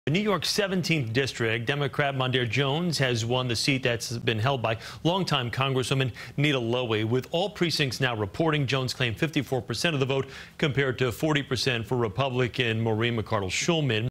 The New York 17th District, Democrat Mondaire Jones has won the seat that's been held by longtime Congresswoman Nita Lowey. With all precincts now reporting, Jones claimed 54% of the vote compared to 40% for Republican Maureen McArdle-Schulman.